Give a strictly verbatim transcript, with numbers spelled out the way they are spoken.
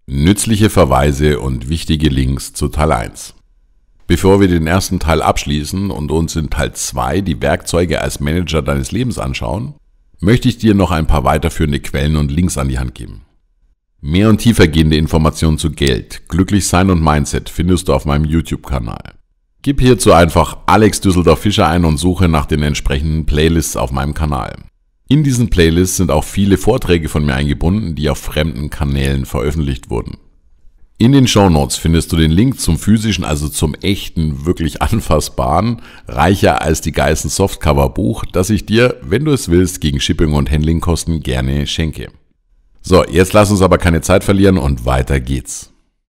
Nützliche Verweise und wichtige Links zu Teil eins. Bevor wir den ersten Teil abschließen und uns in Teil zwei die Werkzeuge als Manager deines Lebens anschauen, möchte ich dir noch ein paar weiterführende Quellen und Links an die Hand geben. Mehr und tiefergehende Informationen zu Geld, Glücklichsein und Mindset findest du auf meinem YouTube-Kanal. Gib hierzu einfach Alex Düsseldorf Fischer ein und suche nach den entsprechenden Playlists auf meinem Kanal. In diesen Playlists sind auch viele Vorträge von mir eingebunden, die auf fremden Kanälen veröffentlicht wurden. In den Shownotes findest du den Link zum physischen, also zum echten, wirklich anfassbaren, reicher als die Geißen Softcover Buch, das ich dir, wenn du es willst, gegen Shipping und Handlingkosten gerne schenke. So, jetzt lass uns aber keine Zeit verlieren und weiter geht's.